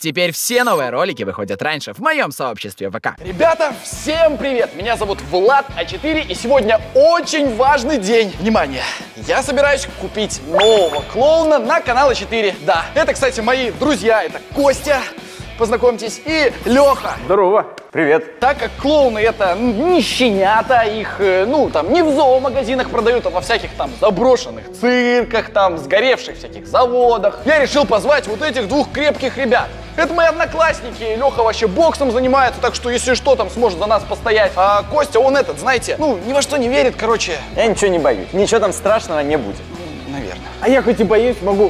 Теперь все новые ролики выходят раньше в моем сообществе ВК. Ребята, всем привет! Меня зовут Влад А4, и сегодня очень важный день. Внимание! Я собираюсь купить нового клоуна на канал А4. Да, это, кстати, мои друзья. Это Костя, познакомьтесь, и Леха. Здорово. Привет. Так как клоуны это не щенята, их, там, не в зоомагазинах продают, а во всяких там заброшенных цирках, там, сгоревших всяких заводах, я решил позвать вот этих двух крепких ребят. Это мои одноклассники, Леха вообще боксом занимается, так что если что, там сможет за нас постоять. А Костя, он этот, знаете, ни во что не верит, короче. Я ничего не боюсь, ничего там страшного не будет. Наверное. А я хоть и боюсь, могу...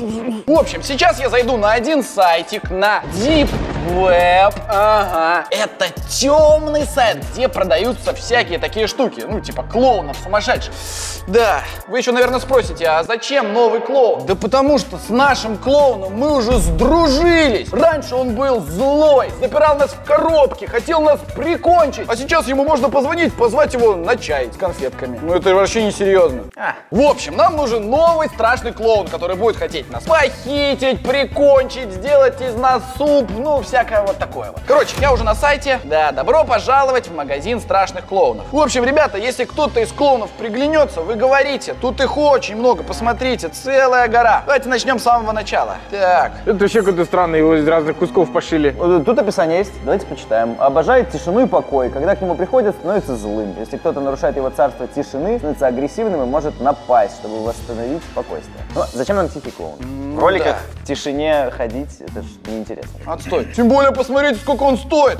В общем, сейчас я зайду на один сайтик, на Deep Web. Ага. Это темный сайт, где продаются всякие такие штуки. Типа клоунов сумасшедших. Да, вы еще, наверное, спросите, а зачем новый клоун? Да потому что с нашим клоуном мы уже сдружились. Раньше он был злой, запирал нас в коробке, хотел нас прикончить. А сейчас ему можно позвонить, позвать его на чай с конфетками. Это вообще не серьезно. В общем, нам нужен новый страшный клоун, который будет хотеть нас похитить, прикончить, сделать из нас суп, всякое вот такое вот. Короче, я уже на сайте. Да, добро пожаловать в магазин страшных клоунов. В общем, ребята, если кто-то из клоунов приглянется, вы говорите, тут их очень много, посмотрите, целая гора. Давайте начнем с самого начала. Так. Это вообще какой-то странный, его из разных кусков пошили. Тут описание есть, давайте почитаем. Обожает тишину и покой. Когда к нему приходят, становится злым. Если кто-то нарушает его царство тишины, становится агрессивным и может напасть, чтобы восстановить спокойствие. Зачем нам тихий клоун? В роликах в тишине ходить, это ж неинтересно. Отстой. Тем более, посмотрите, сколько он стоит.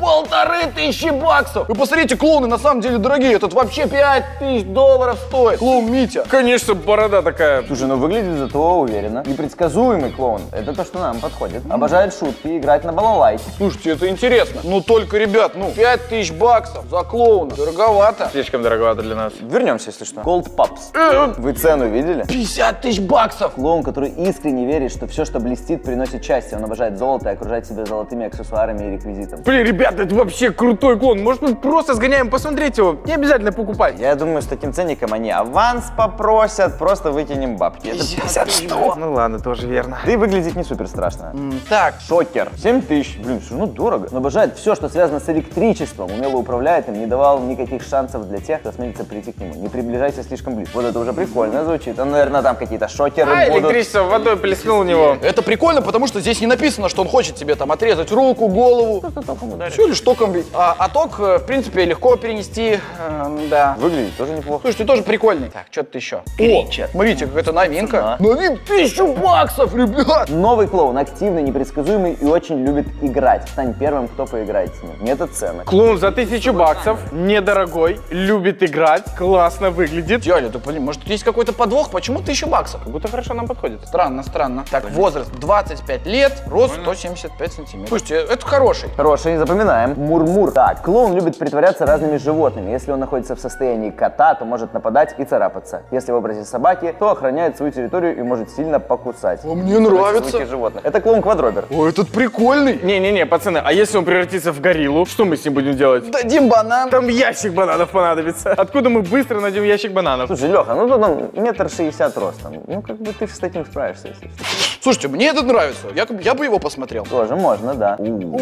1500 баксов. Вы посмотрите, клоуны на самом деле дорогие. Этот вообще 5000 долларов стоит. Клоун Митя. Конечно, борода такая. Слушай, выглядит зато уверенно. Непредсказуемый клоун. Это то, что нам подходит. Обожает шутки, играть на балалайке. Слушайте, это интересно. Только, ребят, 5000 баксов за клоуна. Дороговато. Слишком дороговато для нас. Вернемся, если что. Gold Pups. Вы цену видели? 50 000 баксов. Клоун, который искренне верит, что все, что блестит, приносит счастье. Он обожает золото и окружает себя золотыми аксессуарами и реквизитом. Блин, ребята, это вообще крутой клоун. Может, мы просто сгоняем посмотреть его? Не обязательно покупать. Я думаю, с таким ценником они аванс попросят, просто выкинем бабки. Это 50 штук. Ну ладно, тоже верно. Да и выглядит не супер страшно. Так. Шокер. 7000. Блин, дорого. Он обожает все, что связано с электричеством. Умело управляет им, не давал никаких шансов для тех, кто осмелится прийти к нему. Не приближайся слишком близко. Вот это уже прикольно звучит. Наверное, там какие-то шокеры будут. Электричество водой плеснул у него. Это прикольно, потому что здесь не написано, что он хочет тебе там отрезать руку, голову. Все лишь током бить. А ток, в принципе, легко перенести. Да. Выглядит тоже неплохо. Слушайте, тоже прикольный. Так, что-то еще. Смотрите, какая-то новинка. Новин 1000 баксов, ребят! Новый клоун, активный, непредсказуемый и очень любит играть. Стань первым, кто поиграет с ним. Нет цены. Клоун за 1000 баксов, недорогой, любит играть, классно выглядит. Дядя, ты понимаешь, может, тут есть какой-то подвох? Почему 1000 баксов? Как будто хорошо нам подходит. Странно. Так, возраст 25 лет, рост 175 сантиметров. Слушайте, это хороший. Хороший, запоминаем. Мурмур. Так, клоун любит притворяться разными животными. Если он находится в состоянии кота, то может нападать и царапаться. Если в образе собаки, то охраняет свою территорию и может сильно покусать. Мне нравится. Животных. Это клоун Квадробер. О, этот прикольный. Не-не-не, пацаны, а если он превратится в гориллу, что мы с ним будем делать? Дадим банан. Там ящик бананов понадобится. Откуда мы быстро найдем ящик бананов? Слушай, Леха, тут он 1,60 м ростом. Ты с таким справишься, если что. Слушайте, мне этот нравится. Я бы его посмотрел. Тоже можно, да.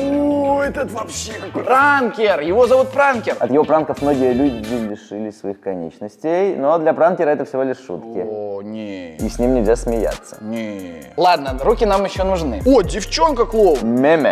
О, этот вообще какой. Пранкер. Его зовут Пранкер. От его пранков многие люди лишились своих конечностей, но для пранкера это всего лишь шутки. О, не. И с ним нельзя смеяться. Не. Ладно, руки нам еще нужны. О, девчонка-клоун. Меме.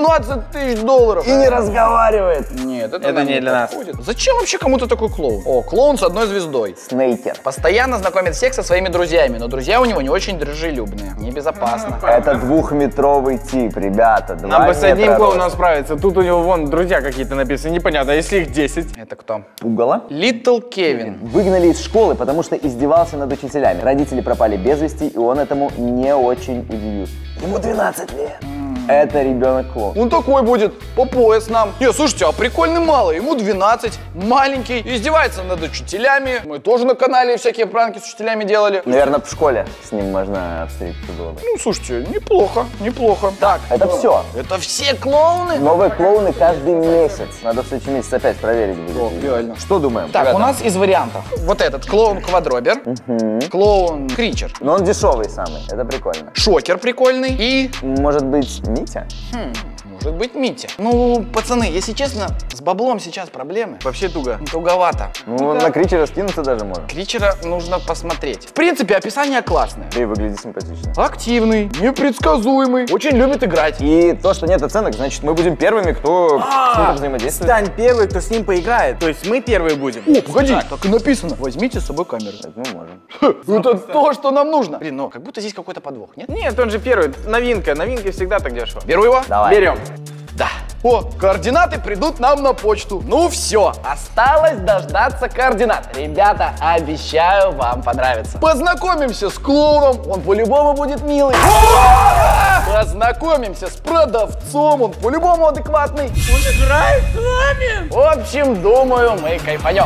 17 000 долларов. И не разговаривает. Нет, это не для нас. Зачем вообще кому-то такой клоун? О, клоун с одной звездой. Снейкер. Постоянно знакомит всех со своими друзьями, но друзья у него не очень дружелюбные. Небезопасно. Это 2-метровый тип, ребята. 2 Нам бы с одним метра клоуном роста. справиться. Тут у него вон друзья какие-то написаны. Непонятно, а если их 10? Это кто? Пугало. Литл Кевин. Выгнали из школы, потому что издевался над учителями. Родители пропали без вести, и он этому не очень удивился. Ему 12 лет. Это ребенок-клоун. Он такой будет, по пояс нам. Не, слушайте, а прикольный малый, ему 12, маленький, издевается над учителями. Мы тоже на канале всякие пранки с учителями делали. Наверное, в школе с ним можно встретиться было бы. Слушайте, неплохо. Так. Это все. Это все клоуны? Новые клоуны каждый месяц. Надо в следующем месяце опять проверить будет. О, реально. Что думаем? Так, ребята? у нас из вариантов. Вот этот клоун Квадробер, клоун Кричер, Но он дешевый самый, это прикольно. Шокер прикольный и... Может быть, Митя? Может быть, Митя. Ну, пацаны, если честно, с баблом сейчас проблемы. Вообще туго. Туговато. Ну, на Кричера скинуться даже можно. Кричера нужно посмотреть. В принципе, описание классное. Да и выглядит симпатично. Активный, непредсказуемый, очень любит играть. И то, что нет оценок, значит, мы будем первыми, кто с ним взаимодействует. Стань первый, кто с ним поиграет. То есть мы первые будем. О, погоди, так и написано. Возьмите с собой камеру. Так мы можем. Это то, что нам нужно. Блин, ну как будто здесь какой-то подвох, нет? Нет, он же первый. Новинка. Новинки всегда так дешево. Беру его? Давай. Берем. Да. О, координаты придут нам на почту. Ну все, осталось дождаться координат. Ребята, обещаю, вам понравится. Познакомимся с клоуном, он по-любому будет милый. Познакомимся с продавцом, он по-любому адекватный. Он играет с вами. В общем, думаю, мы кайфанем.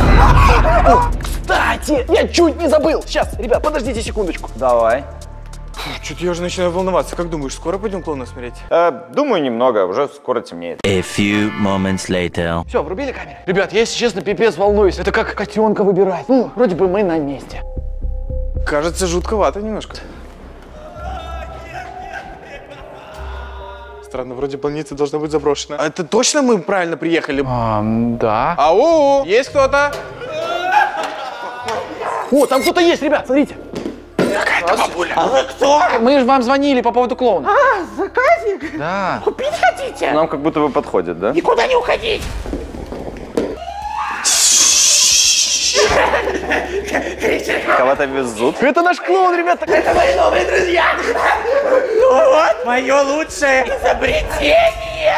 Кстати, я чуть не забыл. Сейчас, ребят, подождите секундочку. Давай. Что-то я уже начинаю волноваться. Как думаешь, скоро пойдем клоуна смотреть? Думаю, немного, уже скоро темнеет. A few moments later. Все, врубили камеры? Ребят, я, если честно, пипец волнуюсь. Это как котенка выбирать. Ну, вроде бы мы на месте. Кажется, жутковато немножко. Странно, вроде больница должна быть заброшена. А это точно мы правильно приехали? Да. Ау, есть кто-то? О, там кто-то есть, ребят, смотрите. Какая-то бабуля. Мы же вам звонили по поводу клоуна. Заказик? Да. Купить хотите? Нам как будто бы подходит, да? Никуда не уходить! Кого-то везут. Это наш клоун, ребята. Это мои новые друзья! Ну вот, мое лучшее изобретение!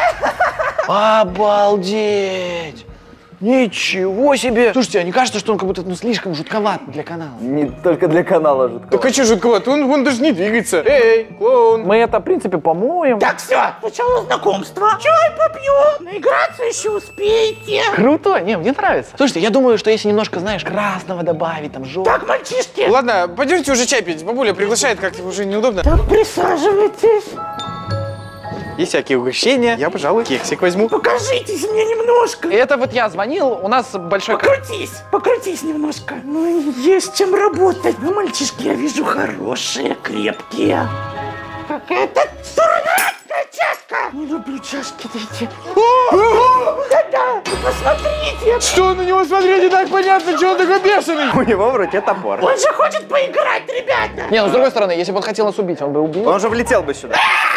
Обалдеть. Ничего себе. Слушайте, а не кажется, что он как будто слишком жутковат для канала? Не только для канала жутко. Так а что жутковато? Он даже не двигается. Эй, клоун. Мы это, в принципе, помоем. Так, все, сначала знакомство. Чай попью, наиграться еще успеете. Круто, не, мне нравится. Слушайте, я думаю, что если немножко, знаешь, красного добавить, там, желтого. Так, мальчишки, Ладно, пойдемте уже чай пить. Бабуля приглашает, как-то уже неудобно. так присаживайтесь. Есть всякие угощения. Я, пожалуй, кексик возьму. Покажитесь мне немножко. Это вот я звонил, у нас большой... Покрутись немножко. Ну, есть чем работать. Ну, мальчишки, я вижу, хорошие, крепкие. Какая-то дурацкая чашка. Не люблю чашки, дайте. Да-да, посмотрите. Что на него смотреть, не так понятно, что он такой бешеный. У него в руке топор. Он же хочет поиграть, ребята. Не, ну с другой стороны, если бы он хотел нас убить, он бы убил. Он же влетел бы сюда.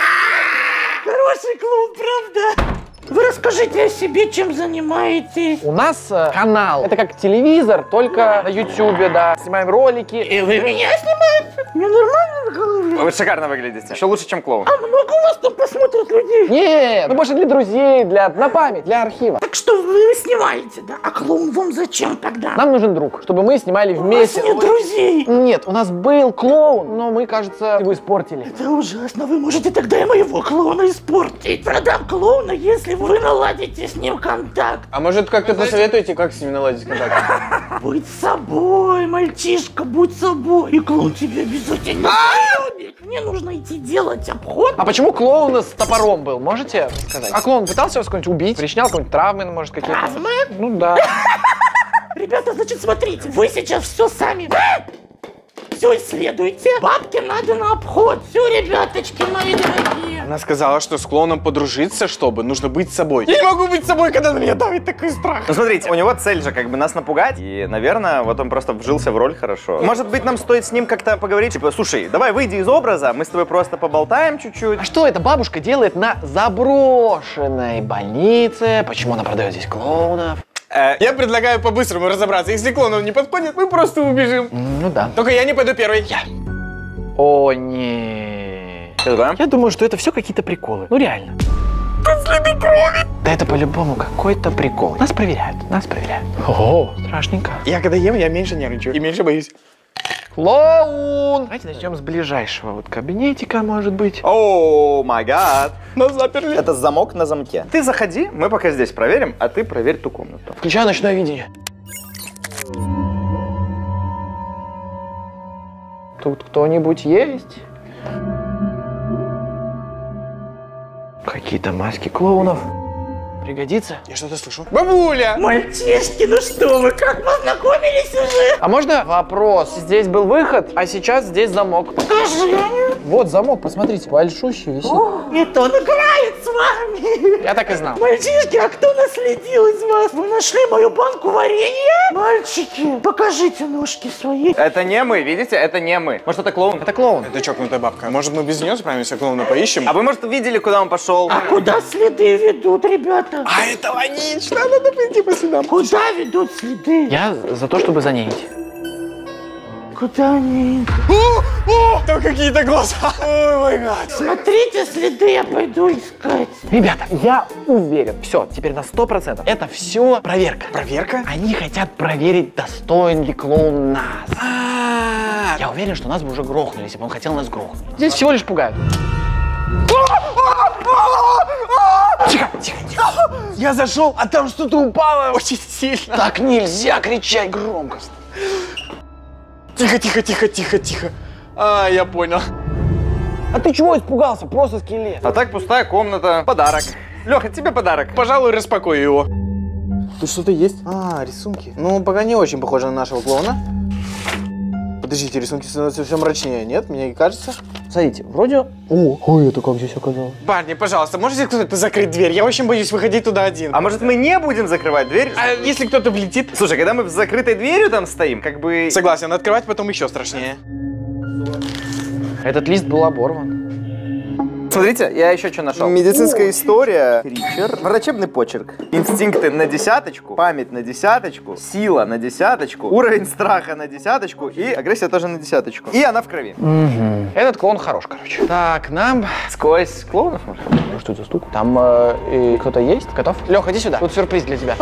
Хороший клоун, правда? Вы расскажите о себе, чем занимаетесь. У нас канал. Это как телевизор, только на ютубе, да. Снимаем ролики. И вы меня снимаете? Мне нормально в голове? Вы шикарно выглядите. Еще лучше, чем клоун. А много у вас там посмотрят людей? Нет, ну больше для друзей, на память, для архива. Так что вы снимаете, да? А клоун вам зачем тогда? Нам нужен друг, чтобы мы снимали У вас вместе. нет друзей. Нет, у нас был клоун, но мы, кажется, его испортили. Это ужасно. Вы можете тогда и моего клоуна испортить. Продам клоуна, если вы наладите с ним контакт. А может, как-то посоветуете, как с ними наладить контакт? Будь собой, мальчишка, будь собой. И клоун тебе обязательно полюбит. Мне нужно идти делать обход. А почему клоун с топором был, можете сказать? А клоун пытался вас какой-нибудь убить? Причинял какие-нибудь травмы, может, какие-то? Травмы? Ну да. Ребята, значит, смотрите, вы сейчас все сами. Все исследуйте. Бабке надо на обход. Все, ребяточки мои дорогие. Она сказала, что с клоуном подружиться, чтобы нужно быть собой. Я не могу быть собой, когда на меня давит такой страх. Ну смотрите, у него цель же как бы нас напугать. И, наверное, вот он просто вжился в роль хорошо. Может быть, нам стоит с ним как-то поговорить? Типа, слушай, давай выйди из образа, мы с тобой просто поболтаем чуть-чуть. А что эта бабушка делает на заброшенной больнице? Почему она продает здесь клоунов? Я предлагаю по-быстрому разобраться. Если клоун не подходит, мы просто убежим. Ну да. Только я не пойду первый. О, не. Я думаю, что это все какие-то приколы. Ну реально. Да это по-любому какой-то прикол. Нас проверяют, Ого, страшненько. Я когда ем, я меньше нервничаю и меньше боюсь. Клоун! Давайте начнем с ближайшего вот кабинетика, может быть. О, май гад. Нас заперли. Это замок на замке. Ты заходи, мы пока здесь проверим, а ты проверь ту комнату. Включаю ночное видение. Тут кто-нибудь есть? Какие-то маски клоунов. Пригодится? Я что-то слышу. Бабуля! Мальчишки, ну что вы, как познакомились уже? А можно вопрос? Здесь был выход, а сейчас здесь замок. Покажи. Вот замок, посмотрите, большущий висит. Это он играет с вами. Я так и знал. Мальчишки, а кто наследил из вас? Вы нашли мою банку варенья? Мальчики, покажите ножки свои. Это не мы, видите? Это не мы. Может, это клоун? Это клоун. Это чокнутая бабка. Может, мы без нее справимся, клоуна поищем? А вы, может, видели, куда он пошел? А куда следы ведут, ребята? А это логично, надо пойти по следам. Куда ведут следы? Я за то, чтобы за ней идти. Куда они? О, там какие-то глаза. Ой, мой гад. Смотрите следы, я пойду искать. Ребята, я уверен, все, теперь на 100%. Это все проверка. Проверка? Они хотят проверить, достоин ли клоун нас. Я уверен, что нас бы уже грохнули, если бы он хотел нас грохнуть. Здесь всего лишь пугают. Тихо, тихо, тихо. Я зашел, а там что-то упало очень сильно. Так нельзя кричать громко. Тихо, тихо, тихо, тихо, тихо. А, я понял. А ты чего испугался? Просто скелет. А так пустая комната. Подарок. Леха, тебе подарок. Пожалуй, распакую его. Тут что-то есть? А, рисунки. Ну, пока не очень похоже на нашего клоуна. Подождите, рисунки становятся все мрачнее, нет? Мне кажется. Смотрите, вроде... Ой, это как здесь оказалось? Парни, пожалуйста, можете кто-то закрыть дверь? Я очень боюсь выходить туда один. А может, мы не будем закрывать дверь? А если кто-то влетит? Слушай, когда мы с закрытой дверью там стоим, как бы... Согласен, открывать потом еще страшнее. Этот лист был оборван. Смотрите, я еще что нашел. Медицинская история. Кричер. Врачебный почерк. Инстинкты на 10, память на 10, сила на 10, уровень страха на 10 и агрессия тоже на 10. И она в крови. Этот клоун хорош, короче. Так, нам... Сквозь клоунов, может? Ну, что это за стук? Там кто-то есть? Готов? Леха, иди сюда. Тут сюрприз для тебя.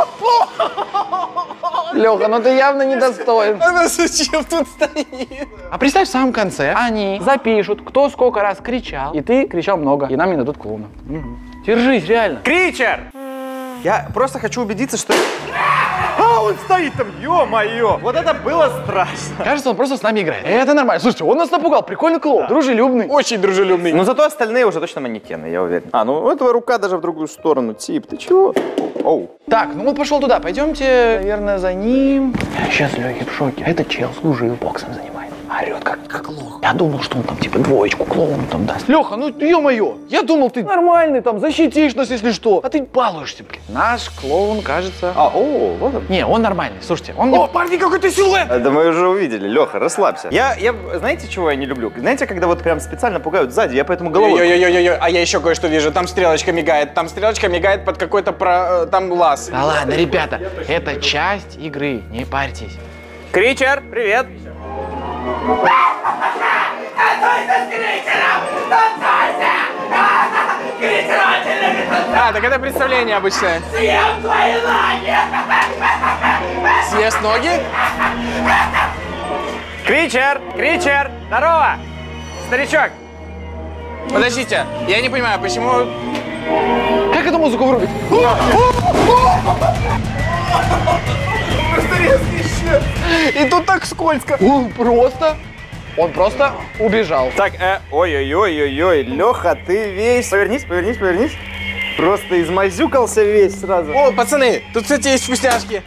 Леха, ну ты явно недостоин. Она зачем тут стоит? А представь, в самом конце они запишут, кто сколько раз кричал, и ты кричал много, и нам не дадут клоуна. Держись, реально. Кричер! Я просто хочу убедиться, что... А, он стоит там, ё-моё! Вот это было страшно. Кажется, он просто с нами играет. Это нормально. Слушайте, он нас напугал. Прикольный клоун. Дружелюбный. Очень дружелюбный. Ну зато остальные уже точно манекены, я уверен. А, ну у этого рука даже в другую сторону. Тип, ты чего? Оу. Так, ну он пошел туда. Пойдемте, наверное, за ним. Я сейчас Лехе в шоке. Этот чел служил, боксом занимает. Орет как лох. Я думал, что он там типа двоечку клоуну там даст. Леха, ну ё-моё. Я думал, ты нормальный там, защитишь нас, если что. А ты балуешься, блин. Наш клоун, кажется... Вот он. Не, он нормальный. Слушайте, он... О, парни, какой-то силуэт! Да мы уже увидели. Леха, расслабься. Я, знаете, чего я не люблю? Знаете, когда вот прям специально пугают сзади, я поэтому головой... Ой-ой-ой, а я еще кое-что вижу. Там стрелочка мигает. Там стрелочка мигает под какой-то там лаз. Да ладно, ребята, это часть игры, не парьтесь. Кричер, привет! А, так это представление обычное. Съем твои ноги! Съест ноги? Кричер, здорово! Старичок! Подождите, я не понимаю, почему... Как эту музыку вырубить? И тут так скользко. Он просто убежал. Так, ой-ой-ой-ой-ой, Леха, ты весь... Повернись. Просто измазюкался весь сразу. О, пацаны, тут, кстати, есть вкусняшки.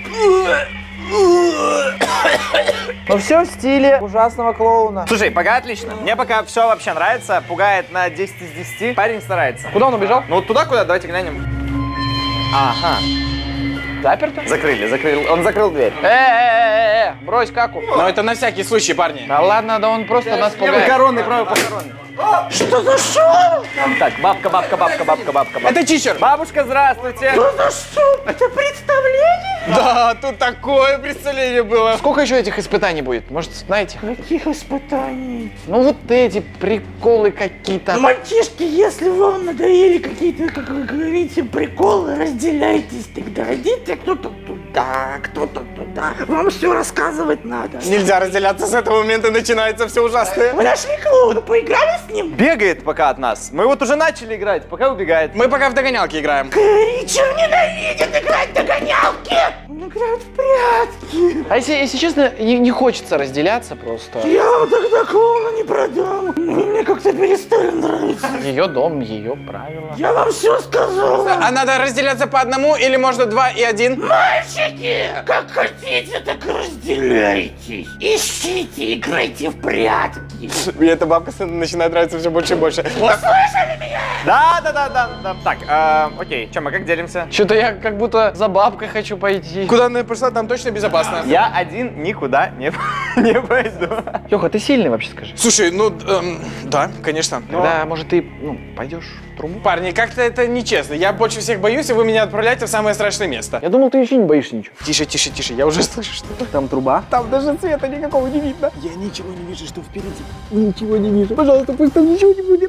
Ну все в стиле ужасного клоуна. Слушай, пока отлично. Мне пока все вообще нравится, пугает на 10 из 10. Парень старается. Куда он убежал? Ну вот туда, куда, давайте глянем. Ага. Заперто? Закрыл. Он закрыл дверь. Брось каку. Но это на всякий случай, парни. Да ладно, да он просто нас пугает. Похоронный, правый похоронный. Что за шум? Так, бабка. Это чичер. Бабушка, здравствуйте. Что за шум? Это представление? Да, тут такое представление было. Сколько еще этих испытаний будет? Может, знаете? Каких испытаний? Ну вот эти приколы какие-то. Мальчишки, если вам надоели какие-то, как вы говорите, приколы, разделяйтесь. Тогда идите кто-то туда, кто-то туда. Вам все рассказывать надо. Нельзя разделяться, с этого момента начинается все ужасное. Вы нашли клоуна, поиграли с ним? Бегает пока от нас. Мы вот уже начали играть, пока убегает. Мы пока в догонялки играем. Кричер ненавидит играть в догонялки! Он играет в прятки! А если честно, не хочется разделяться просто. Я вам тогда клоуна не продам. Вы мне как-то перестали нравиться. Ее дом, ее правила. Я вам все сказал. А надо разделяться по одному или можно 2 и 1? Мальчики! Мальчики, как хотите, так разделяйтесь. Ищите, играйте в прятки. Мне эта бабка начинает нравиться все больше и больше. Услышали меня? Да. Так, окей. Че, мы как делимся? Что-то я как будто за бабкой хочу пойти. Куда она пошла, там точно безопасно. Я один никуда не пойду. Леха, ты сильный вообще, скажи. Слушай, ну, да, конечно. Тогда, может, ты, пойдешь в трубу? Парни, как-то это нечестно. Я больше всех боюсь, и вы меня отправляете в самое страшное место. Я думал, ты еще не боишься ничего. Тише, я уже слышу, что Там труба. там даже света никакого не видно. Я ничего не вижу, что впереди. Ничего не вижу. Пожалуйста, пусть там ничего не будет.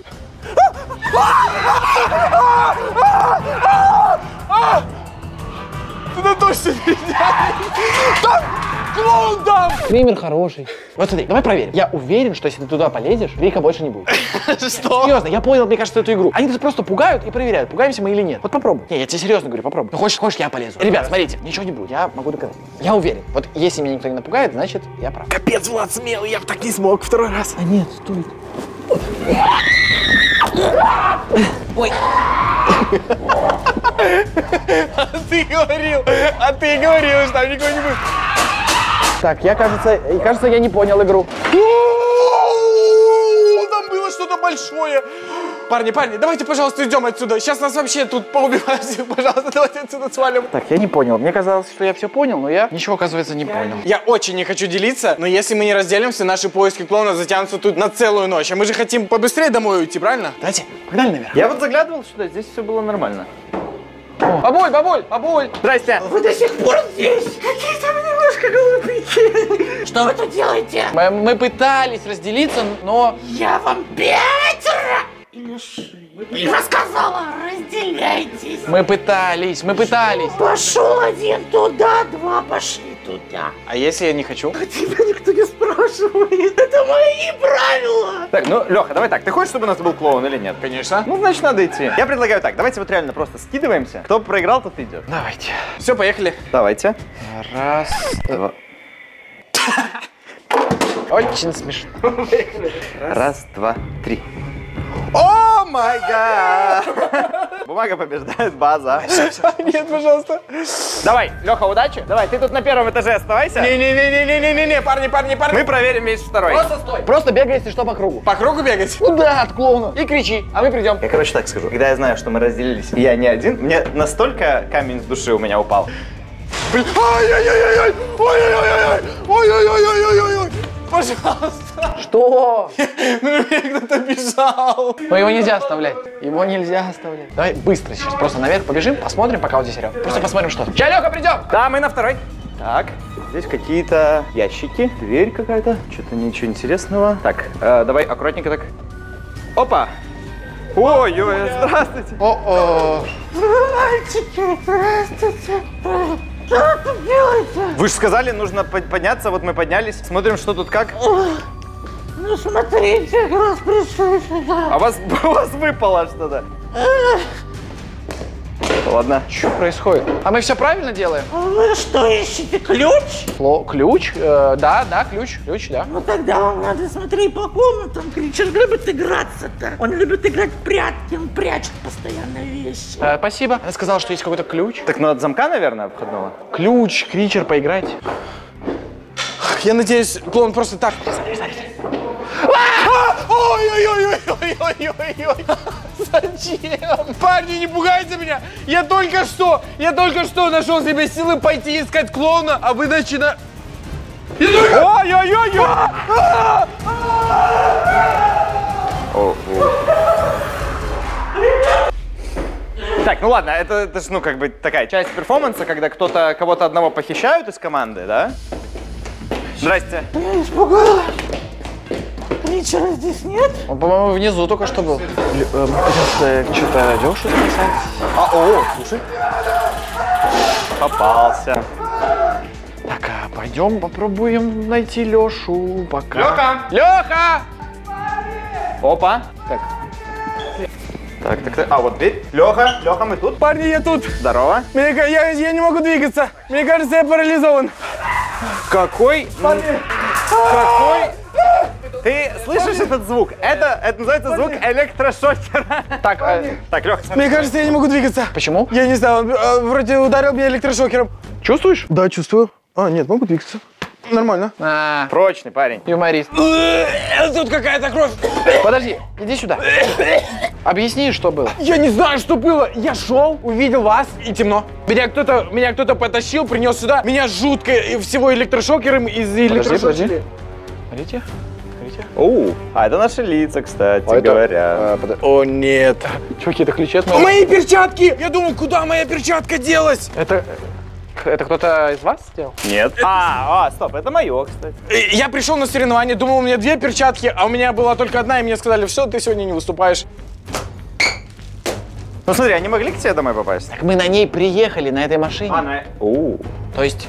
Туда точно нельзя. Там клоун там. Кремер хороший. Вот смотри, давай проверим. Я уверен, что если ты туда полезешь, Вика больше не будет. Что? Серьезно, я понял, мне кажется, эту игру. Они нас просто пугают и проверяют, пугаемся мы или нет. Вот попробуй. Не, я тебе серьезно говорю, попробуй. Ну, хочешь, я полезу. Ребят, смотрите, ничего не будет, я могу доказать. Я уверен. Вот если меня никто не напугает, значит, я прав. Капец, Влад смелый, я бы так не смог второй раз. А нет, стой. Ой. А ты говорил, что там никого не будет. Так, кажется, я не понял игру. Там было что-то большое. Парни, давайте, пожалуйста, идем отсюда. Сейчас нас вообще тут поубивают. Пожалуйста, давайте отсюда свалим. Так, я не понял. Мне казалось, что я все понял, но я ничего, оказывается, не понял. Я очень не хочу делиться, но если мы не разделимся, наши поиски клоуна затянутся тут на целую ночь. А мы же хотим побыстрее домой уйти, правильно? Давайте, погнали наверх. Я вот заглядывал сюда, здесь все было нормально. Бабуль! Здрасте. Вы до сих пор здесь? Какие-то вы немножко глупенькие. Что вы тут делаете? Мы пытались разделиться, но... Я вам 5 раз или 6 рассказала, разделяйтесь. Мы пытались. Пошел один туда, 2 пошли туда. А если я не хочу? Тебя никто не спрашивает. Это мои правила. Так, ну, Леха, давай так. Ты хочешь, чтобы у нас был клоун или нет? Конечно. Ну, значит, надо идти. Я предлагаю так. Давайте вот реально просто скидываемся. Кто проиграл, тот идет. Давайте. Все, поехали. Давайте. Раз, Два. Очень смешно. Раз, два, три. О май гад! Бумага побеждает, база. Нет, пожалуйста. Давай, Леха, удачи. Давай, ты тут на первом этаже оставайся. Не-не-не, парни. Мы проверим весь второй. Просто стой. Просто бегай, если что, по кругу. По кругу бегать? Ну да, от клоуна. И кричи, а мы придем. Я, короче, так скажу. Когда я знаю, что мы разделились, и я не один, мне настолько камень с души у меня упал. Ой-ой-ой-ой-ой-ой-ой-ой-ой-ой-ой! Пожалуйста! Что? Ну, меня кто-то бежал. Но его нельзя оставлять. Давай быстро сейчас просто наверх побежим, посмотрим, пока вот здесь орёт. Просто посмотрим, что. Сейчас, Лёха, придем! Да, мы на второй. Так, здесь какие-то ящики, дверь какая-то, что-то ничего интересного. Так, давай аккуратненько так. Опа! Ой-ой, здравствуйте. О-о. Мальчики, здравствуйте. Что вы тут делаете? Вы же сказали, нужно подняться, вот мы поднялись, смотрим, что тут как. Ну смотрите, раз пришли сюда. А у вас выпало что-то. Ладно. Что происходит? А мы все правильно делаем? А вы что, ищете ключ? Ключ? Да, ключ, да. Ну тогда вам надо смотреть по комнатам. Кричер любит играться-то. Он любит играть в прятки, он прячет постоянно вещи. Спасибо. Она сказала, что есть какой-то ключ. Так, ну от замка, наверное, обходного. Ключ, кричер, поиграть. Я надеюсь, клоун просто так. Ой-ой-ой-ой-ой-ой-ой-ой! Зачем? Парни, не пугайте меня! Я только что нашел себе силы пойти искать клоуна, а вы начинаете... Ой-ой-ой-ой! Так, ну ладно, это ж, ну, как бы такая часть перформанса, когда кто-то кого-то одного похищают из команды, да? Здрасте. Я испугалась. Кричера здесь нет? Он, по-моему, внизу только что был. Придется что-то Лешу спасать. Слушай. Попался. Так, пойдем попробуем найти Лешу пока. Лёха! Леха! Опа. Так. А, вот дверь. Леха, мы тут. Парни, я тут! Здорово. Я не могу двигаться! Мне кажется, я парализован! Какой? Ты слышишь этот звук? Это называется звук электрошокера. Так, Так, Леха, смотри. Мне кажется, я не могу двигаться! почему? Я не знаю, он вроде ударил меня электрошокером. Чувствуешь? Да, чувствую. А, нет, могу двигаться. Нормально. Прочный парень. Юморист. Тут какая-то кровь. Подожди, иди сюда. Объясни, что было. Я не знаю, что было. Я шел, увидел вас, и темно. Меня кто-то потащил, принес сюда. Меня жутко всего электрошокером из электрошокера. Смотрите. Оу, а это наши лица, кстати говоря. О, нет. Чуваки, это ключи от моего... Мои перчатки! Я думал, куда моя перчатка делась? Это кто-то из вас сделал? Нет. Стоп, это мое, кстати. Я пришел на соревнования, думал, у меня 2 перчатки, а у меня была только одна, и мне сказали, все, ты сегодня не выступаешь. Ну смотри, они могли к тебе домой попасть? Так мы на ней приехали, на этой машине. То есть...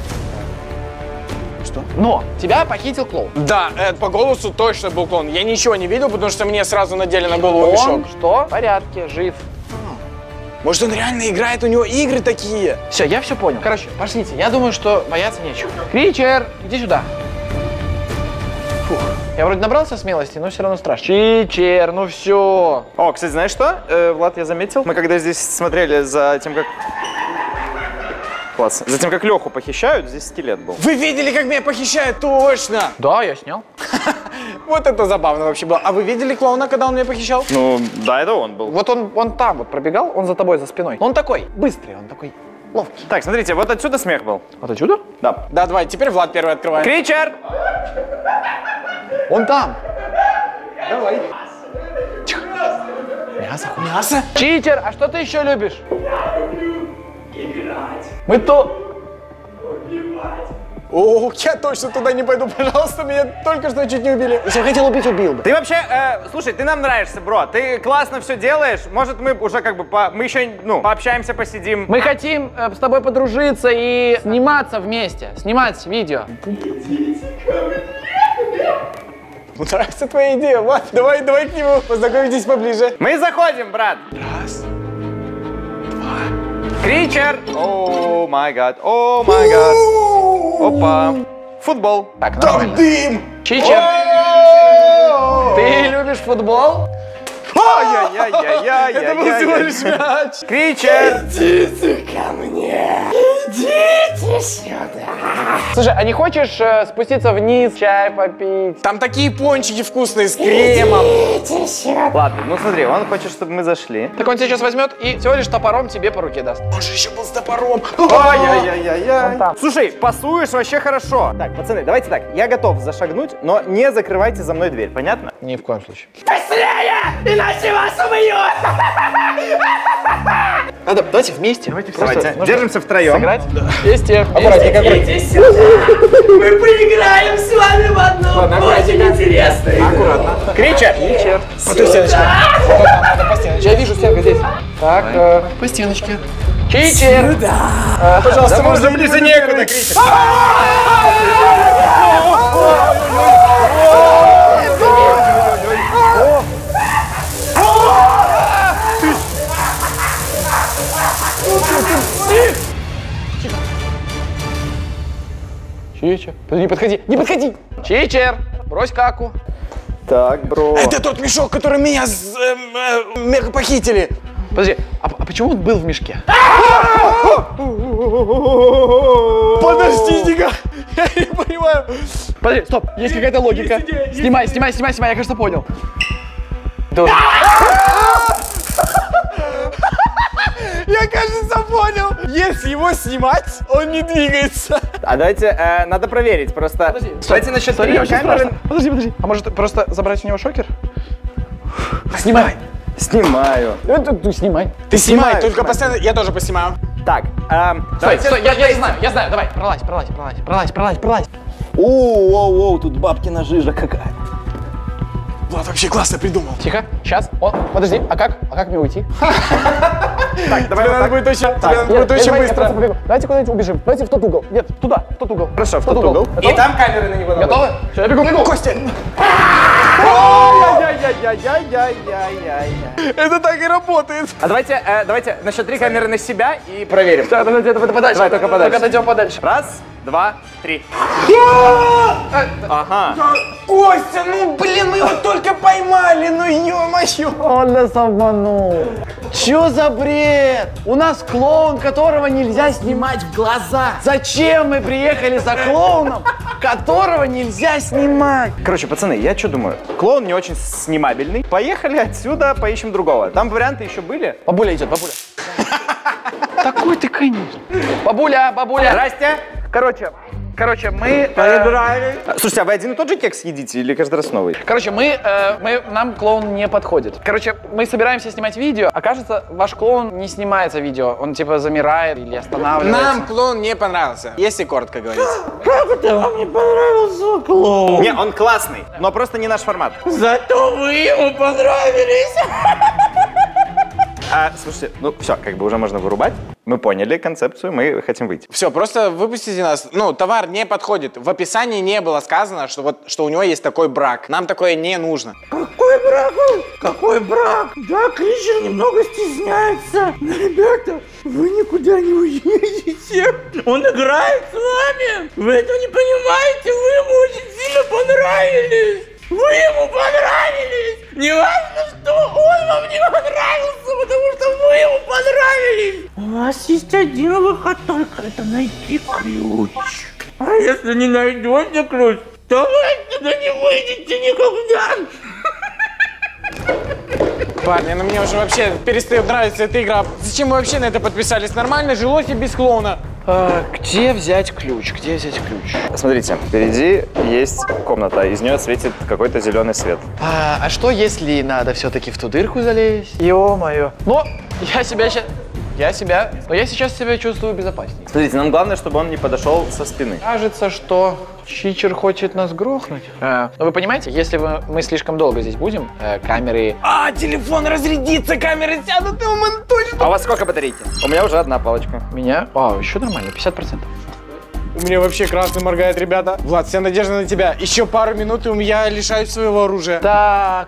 Что? Но тебя похитил клоун. Да, по голосу точно был клоун. Я ничего не видел, потому что мне сразу надели на голову мешок. Он что? В порядке, жив. Может, он реально играет, у него игры такие. Все, я все понял. Короче, пошлите. Я думаю, что бояться нечего. Кричер, иди сюда. Фух. Я вроде набрался смелости, но все равно страшно. Чичер, ну все. О, кстати, знаешь что, Влад, я заметил? Мы когда здесь смотрели за тем, как... Класс. За тем, как Леху похищают, здесь скелет был. Вы видели, как меня похищают? Точно! Да, я снял. Вот это забавно вообще было. А вы видели клоуна, когда он меня похищал? Ну, да, это он был. Вот он там вот пробегал, он за тобой, за спиной. Он такой быстрый, он такой ловкий. Так, смотрите, вот отсюда смех был. Вот отсюда? Да. Да, давай, теперь Влад первый открывает. Кричер! Он там. Давай. Мясо. Мясо? Читер, а что ты еще любишь? Играть. Мы то... О, я точно туда не пойду, пожалуйста, меня только что чуть не убили. Если хотел убить, убил бы. Ты вообще, слушай, ты нам нравишься, бро. Ты классно все делаешь. Может, мы уже как бы, мы еще, пообщаемся, посидим. Мы хотим с тобой подружиться и сниматься вместе. Снимать видео. Нравится твоя идея, Влад, давай к нему, познакомитесь поближе. Мы заходим, брат. Раз. Кричер! О май гад, о май гад. Опа. Футбол. Так, Там нормально. дым! Чичер, ты любишь футбол? Ай-яй-яй-яй-яй. Это был всего лишь мяч. Кричер! Идите ко мне. Идите сюда. Слушай, а не хочешь спуститься вниз, чай попить? Там такие пончики вкусные с кремом. Идите сюда. Ладно, ну смотри, он хочет, чтобы мы зашли. Так он тебя сейчас возьмет и всего лишь топором тебе по руке даст. Он же еще был с топором. Ай-яй-яй-яй-яй. Слушай, пасуешь вообще хорошо. Так, пацаны, давайте так. Я готов зашагнуть, но не закрывайте за мной дверь, понятно? Ни в коем случае. Быстрее, иначе вас убьют. Давайте вместе. Давайте, держимся втроем. Сыграть? Вместе. Идите сюда. Мы поиграем с вами в одну очень интересную игру. Аккуратно. Кричер! По той стеночке. Надо по стеночке. Я вижу стенка здесь. Так, по стеночке. Чичер! Пожалуйста, можно ближе некуда, Кричер. Чичер. Не подходи, не подходи. Чичер, брось каку. Так, бро. Это тот мешок, который меня мега похитили. Подожди, а почему он был в мешке? Подождите-ка, я не понимаю. Подожди, стоп, есть какая-то логика. Снимай, я, кажется, понял. Я, кажется, понял. Если его снимать, он не двигается. А давайте, надо проверить, просто... Давайте насчет камеры... Подожди. А может просто забрать у него шокер? Снимай. Снимаю. Снимай. Ты снимай, только снимаю. постоянно. Я тоже поснимаю. Так, Стой, я знаю, давай, пролазь. Оу, тут бабкина жижа какая. Влад вообще классно придумал. Тихо, сейчас. Подожди, а как мне уйти? Так, давай Тебе надо будет очень быстро. Давайте куда-нибудь убежим. Давайте в тот угол. Нет, туда, в тот угол. Хорошо, в тот угол. И там камеры на него. Готовы? Все, я бегу. Костя! Это так и работает. А давайте на счет 3 камеры на себя и проверим. Да, подальше. Давай, только подальше. Только отойдем подальше. Раз, два, три. Ага. Костя, ну блин, мы его только поймали, ну ё-моё. Он нас обманул. Чё за бред? У нас клоун, которого нельзя снимать в глаза. Зачем мы приехали за клоуном, которого нельзя снимать? Короче, пацаны, я что думаю? Клоун не очень снимабельный. Поехали отсюда, поищем другого. Там варианты еще были. Бабуля идет, бабуля. Такой ты, конечно. Бабуля. Здрасте. Короче, мы... Слушайте, а вы один и тот же кекс едите или каждый раз новый? Короче, нам клоун не подходит. Короче, мы собираемся снимать видео, а кажется, ваш клоун не снимается видео. Он типа замирает или останавливается. Нам клоун не понравился, если коротко говорить. Как это вам не понравился клоун? Не, он классный, но просто не наш формат. Зато вы ему понравились. Слушайте, ну все, как бы уже можно вырубать. Мы поняли концепцию, мы хотим выйти. Все, просто выпустите нас. Ну, товар не подходит. В описании не было сказано, что у него есть такой брак. Нам такое не нужно. Какой брак? Какой брак? Да, Кричер немного стесняется. Но, ребята, вы никуда не уедете. Он играет с вами. Вы этого не понимаете. Вы ему очень сильно понравились. Вы ему понравились! Не важно, что он вам не понравился, потому что вы ему понравились! У вас есть один выход, только это найти ключ. А если не найдете ключ, то вы отсюда не выйдете никогда! Парни, ну мне уже вообще перестает нравиться эта игра. Зачем мы вообще на это подписались? Нормально жилось и без клоуна. Где взять ключ? Смотрите, впереди есть комната, из нее светит какой-то зеленый свет. А что если надо все-таки в ту дырку залезть? Ё-моё. Но я сейчас себя чувствую безопаснее. Смотрите, нам главное, чтобы он не подошел со спины. Кажется, что Чичер хочет нас грохнуть. Но вы понимаете, если мы слишком долго здесь будем, камеры... Телефон разрядится, камеры сядут, и мы точно... А у вас сколько батарейки? У меня уже одна палочка. Меня? Еще нормально, 50%. У меня вообще красный моргает, ребята. Влад, вся надежда на тебя. Еще пару минут, и я лишаюсь своего оружия. Так.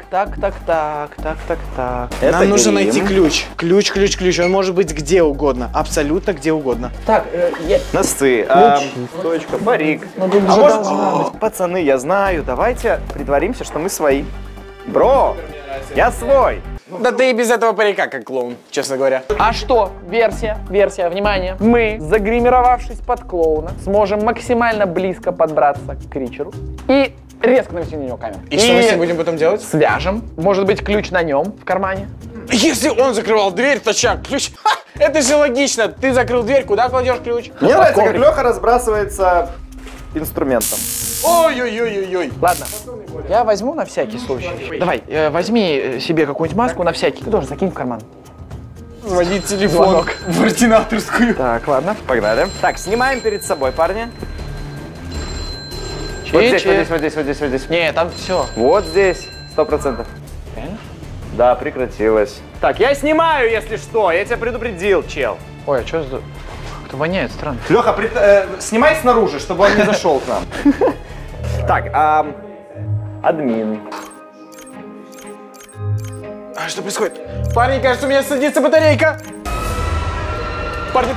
Нам нужно найти ключ. Ключ. Он может быть где угодно. Абсолютно где угодно. Так, Носы, точка, парик. Пацаны, я знаю, давайте притворимся, что мы свои. Бро, я свой. Да ты и без этого парика как клоун, честно говоря. А что? Версия, внимание. Мы, загримировавшись под клоуна, сможем максимально близко подбраться к Кричеру и резко навести на него камеру. И что мы с ним будем потом делать? Свяжем. Может быть, ключ на нем в кармане. Если он закрывал дверь, то чак, ключ. Это же логично. Ты закрыл дверь, куда кладешь ключ? Мне нравится, как Леха разбрасывается инструментом. Ой-ой-ой-ой-ой. Ладно, я возьму на всякий случай. Давай, возьми себе какую-нибудь маску на всякий. Ты тоже закинь в карман. Звонить телефон в ординаторскую. Так, ладно. Погнали. Так, снимаем перед собой, парни. Вот здесь. Не, там все. Вот здесь, 100%. Реально? Да, прекратилось. Так, я снимаю, если что. Я тебя предупредил, чел. Ой, а что за... Как-то воняет странно. Леха, снимай снаружи, чтобы он не зашел к нам. Так, админ. Что происходит? Парни, кажется, у меня садится батарейка. Парни.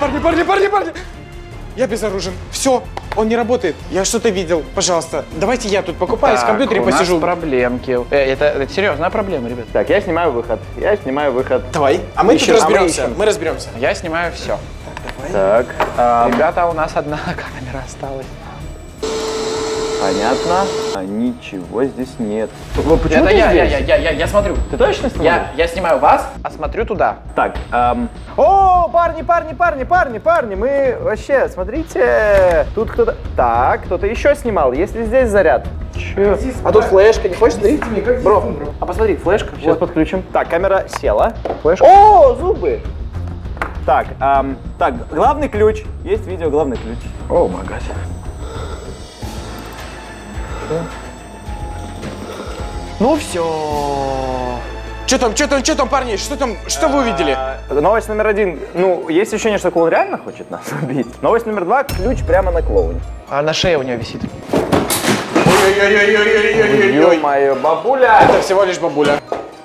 Я безоружен. Все, он не работает. Я что-то видел. Пожалуйста, давайте я тут покупаюсь в компьютере посижу. У нас проблемки. Это серьезная проблема, ребят. Так, я снимаю выход. Давай. А мы тут Ищем. разберемся. Мы разберемся. Я снимаю все. Так, Ребята, у нас одна камера осталась. понятно. А ничего здесь нет. Это я смотрю. Ты точно снимаешь? Я снимаю вас, а смотрю туда. Так, о, парни, мы вообще, смотрите, тут кто-то... Так, кто-то еще снимал, есть ли здесь заряд? Че? А тут флешка, не хочешь смотреть? Бро, а посмотри, флешка. Сейчас подключим. Так, камера села. Флешка. О, зубы! Так, так, главный ключ. Есть видео, главный ключ. О, май гад. Ну все. Что там, парни? Что вы увидели? Новость номер 1. Ну, есть ощущение, что клоун реально хочет нас убить. Новость номер 2. Ключ прямо на клоуне. А на шее у него висит. Ой-ой-ой-ой-ой-ой-ой-ой. Ё-моё, бабуля! Это всего лишь бабуля.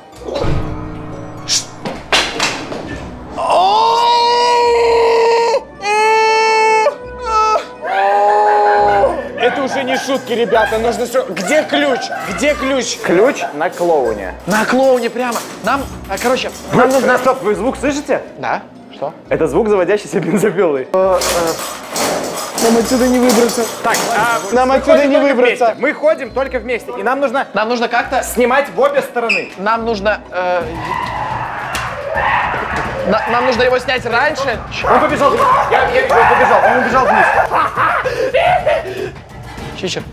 Это уже не шутки, ребята. Нужно... Где ключ? Где ключ? Ключ на клоуне. На клоуне прямо. Нам, короче, Нам нужно... Стоп, вы звук слышите? да? Что? Это звук заводящейся бензопилы. Нам отсюда не выбраться. Так, Нам мы отсюда ходим не только выбраться. вместе. Мы ходим только вместе. И нам нужно Нам нужно как-то, снимать в обе стороны. нам нужно его снять раньше. Он побежал вниз. Я вижу, он побежал. Он убежал вниз. Чичер.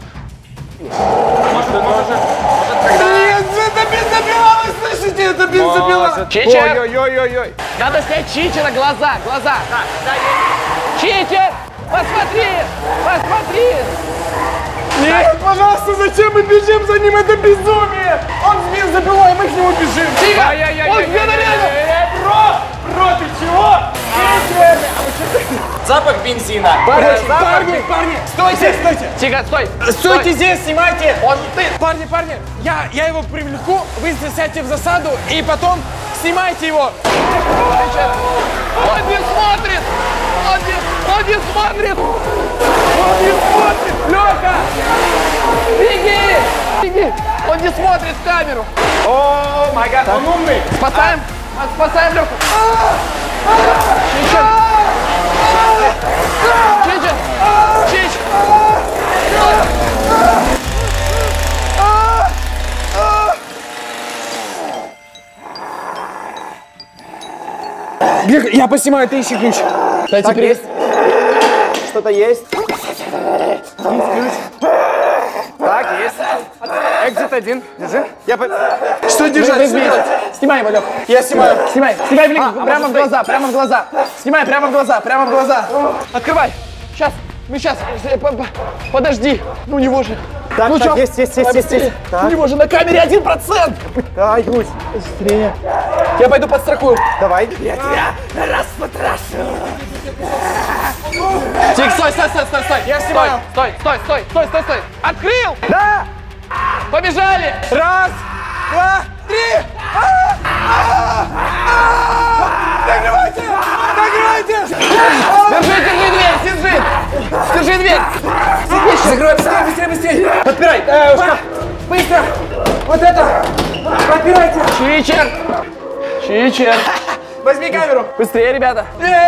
Нет, это бензопила, вы слышите? Это бензопила. Чичер! Ой-ой-ой-ой-ой. Надо снять Чичера глаза. Чичер! Посмотри! Посмотри! Нет, пожалуйста, зачем мы бежим за ним? Это безумие. Он с бензопилой, мы к нему бежим. Тихо! Ай-яй-яй-яй-яй-яй-яй. Он где-то рядом! Бро, ты чего? Запах бензина. Парни, стойте, стойте. Тихо, стой! Стойте здесь, снимайте. Ты! Парни, я его привлеку, вы сядьте в засаду и потом снимайте его. Он не смотрит! Он не смотрит! Лёха! Беги! Он не смотрит в камеру! О май гад, он умный. Спасаем! Спасаем Лёху! Чичер! Чичер! Я поснимаю, ты ищи ключ. Так, Есть. Что-то есть. Так, есть. Экзит один. Держи. Что держать? Снимай его, Лёха! Я снимаю. Снимай, блин, прямо в глаза! Снимай, прямо в глаза! Открывай! Сейчас, подожди! Ну у него же... Так, ну так, чё? есть. Быстрее. Так. У него же на камере 1%! Давай, Гусь. Быстрее! Я пойду подстрахую! Давай. Тихо, стой! Я снимаю. Стой! Открыл! Да! Побежали! Раз, два, три. Закрывайте! Держи дверь! Закрывай, быстрее! Подпирай. Шкаф. Быстро! Вот это! Подпирайте! Чичер! Возьми камеру! Быстрее, ребята!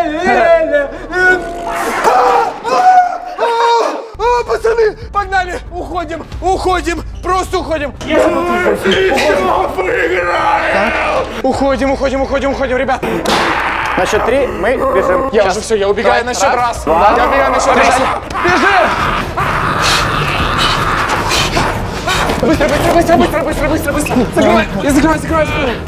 Пацаны, погнали! Уходим! Просто уходим! Уходим, ребят! На счет 3 мы бежим. Я уже все, я убегаю на счет раз. два, Я убегаю на счет раз. Бежим! Быстро! Закрывай! Я закрываю!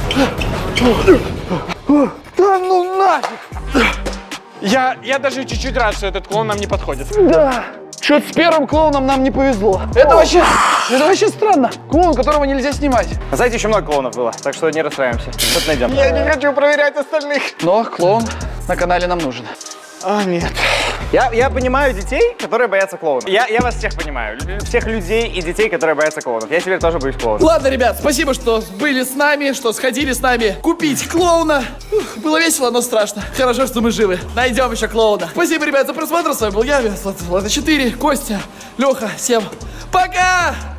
Да ну нафиг! Я даже чуть-чуть рад, что этот клоун нам не подходит. Да! Что-то с первым клоуном нам не повезло. Это вообще странно. Клоун, которого нельзя снимать. Знаете, еще много клоунов было, так что не расстраиваемся. Что-то найдем. Я не хочу проверять остальных. Но клоун на канале нам нужен. А, нет. Я понимаю детей, которые боятся клоунов. Я вас всех понимаю. Всех людей и детей, которые боятся клоунов. Я теперь тоже боюсь клоунов. Ладно, ребят, спасибо, что были с нами, что сходили с нами купить клоуна. Было весело, но страшно. Хорошо, что мы живы. Найдем еще клоуна. Спасибо, ребят, за просмотр. С вами был я, Влад 4, Костя, Леха. Всем пока!